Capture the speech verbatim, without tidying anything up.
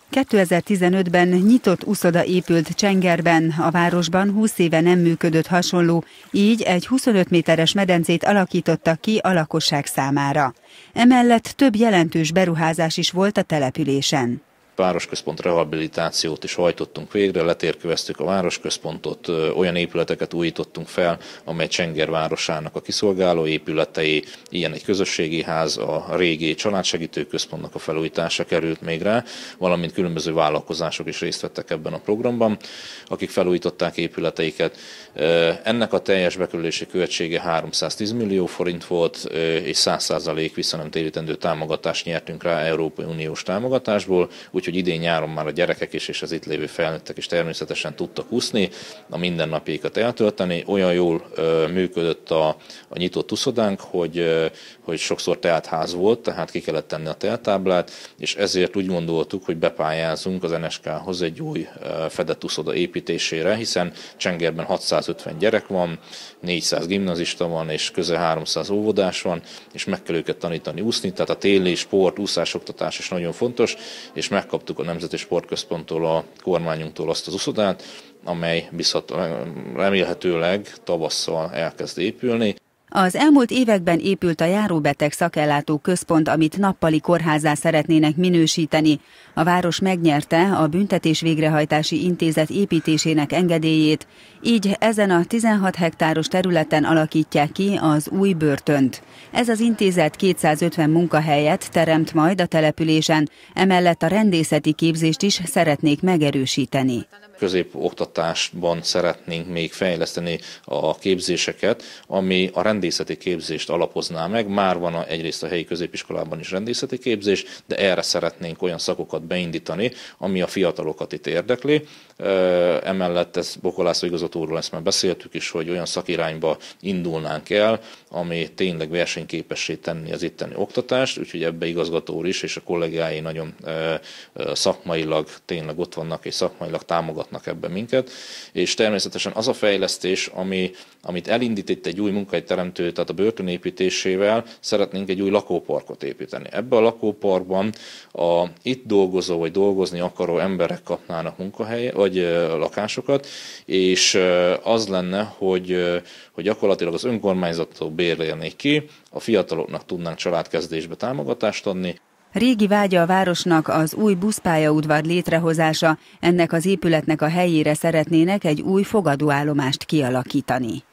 kétezer-tizenötben nyitott uszoda épült Csengerben, a városban húsz éve nem működött hasonló, így egy huszonöt méteres medencét alakítottak ki a lakosság számára. Emellett több jelentős beruházás is volt a településen. Városközpont rehabilitációt is hajtottunk végre, letérköveztük a városközpontot, olyan épületeket újítottunk fel, amely Csenger városának a kiszolgáló épületei, ilyen egy közösségi ház, a régi családsegítőközpontnak a felújítása került még rá, valamint különböző vállalkozások is részt vettek ebben a programban, akik felújították épületeiket. Ennek a teljes bekerülési költsége háromszáztíz millió forint volt, és száz százalék visszanemtérítendő támogatást nyertünk rá Európai Uniós támogatásból, úgyhogy idén nyáron már a gyerekek is és az itt lévő felnőttek is természetesen tudtak úszni, a mindennapjaikat eltölteni. Olyan jól ö, működött a, a nyitott uszodánk, hogy, ö, hogy sokszor teltház volt, tehát ki kellett tenni a telttáblát, és ezért úgy gondoltuk, hogy bepályázunk az en es ká-hoz egy új ö, fedett uszoda építésére, hiszen Csengerben hatszázötven gyerek van, négyszáz gimnazista van, és közel háromszáz óvodás van, és meg kell őket tanítani úszni, tehát a téli sport, úszásoktatás is nagyon fontos, és megkaptuk a Nemzeti Sportközponttól, a kormányunktól azt az uszodát, amely bizhat, remélhetőleg tavasszal elkezd épülni. Az elmúlt években épült a járóbeteg szakellátó központ, amit nappali kórházzá szeretnének minősíteni. A város megnyerte a Büntetés Végrehajtási Intézet építésének engedélyét, így ezen a tizenhat hektáros területen alakítják ki az új börtönt. Ez az intézet kétszázötven munkahelyet teremt majd a településen, emellett a rendészeti képzést is szeretnék megerősíteni. Középoktatásban szeretnénk még fejleszteni a képzéseket, ami a rendészeti képzést alapozná meg. Már van a, egyrészt a helyi középiskolában is rendészeti képzés, de erre szeretnénk olyan szakokat beindítani, ami a fiatalokat itt érdekli. Emellett ez Bokor László igazgatóról, ezt már beszéltük is, hogy olyan szakirányba indulnánk el, ami tényleg versenyképessé tenni az itteni oktatást, úgyhogy ebbe igazgató is és a kollégái nagyon szakmailag tényleg ott vannak és szakmailag támogatnak ebben minket, és természetesen az a fejlesztés, ami, amit elindít itt egy új munkahelyteremtő, tehát a börtön építésével szeretnénk egy új lakóparkot építeni. Ebben a lakóparkban a itt dolgozó vagy dolgozni akaró emberek kapnának munkahelyet, vagy lakásokat, és az lenne, hogy, hogy gyakorlatilag az önkormányzattól bérelnék ki, a fiataloknak tudnánk családkezdésbe támogatást adni. Régi vágya a városnak az új buszpályaudvar létrehozása, ennek az épületnek a helyére szeretnének egy új fogadóállomást kialakítani.